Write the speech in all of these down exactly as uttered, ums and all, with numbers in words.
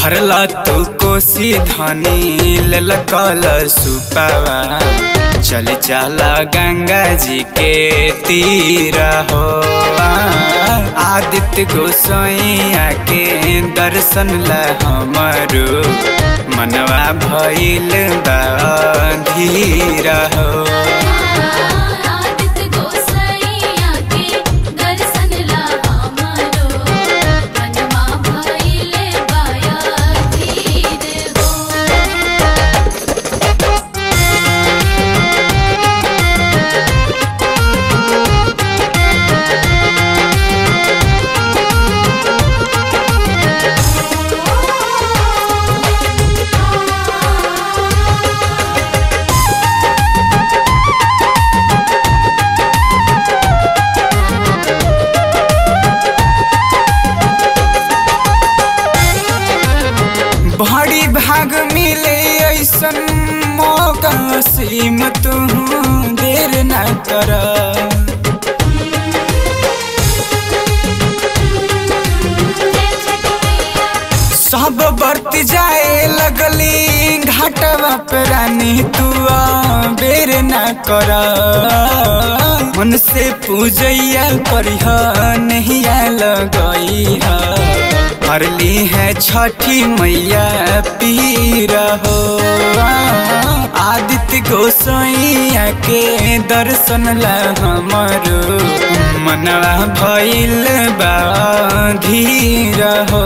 भरला तू कोसी धनी लेल कल सुपावा चल चला गंगा जी के तीर हो। आदित्य गोसाइया के दर्शन ला हमारो मनवा भइल बा धीर हो। बड़ी भाग मिले ऐसन मौका सीम तू देर न कर। सब बरत जाए लगली घाटवा पे रानी तू बेर न कर। मन से पूजैया करिह नहिया लगई हरली है छठी मैया पीर हो। आदित्य गोसाइया के दर्शन ला हमारो मनवा भइल बा धीर हो।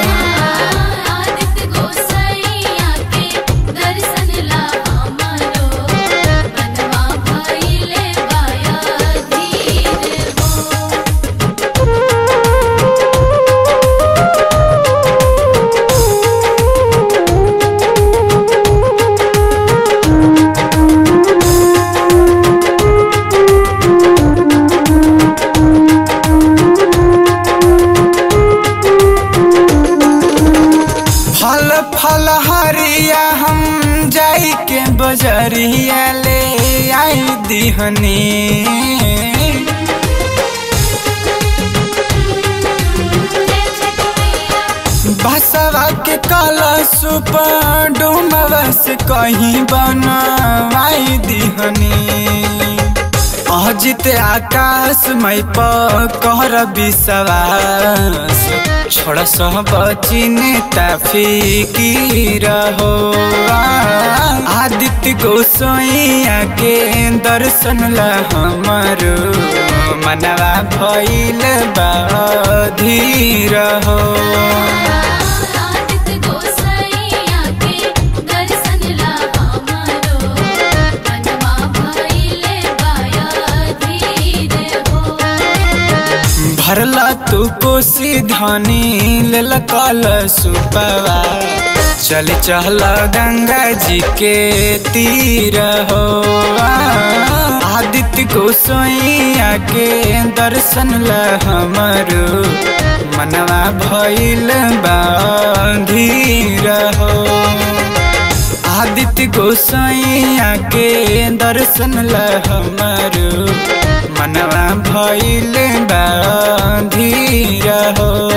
फल फल हरिया हम जाई के बजरिया ले आई दिहनी। बसवा के कलशुप डुमवा से कहीं बनवाई दिहनी। अजित आकाश मई पर विश्वास छोड़ सब चिन्ता फिकीर हो। आदित्य गोसाइया के दर्शन ला हमारो मनवा भइल बा धीर हो। भरला तू कोसी धनी लेल कल सुपावा चल चल गंगा जी के तीर हो। आदित्य गोसाइया के दर्शन ला हमारो मनवा भइल बा धीर हो। आदित्य गोसाइया के दर्शन ला हमारो मनवा भइल बा धीर हो।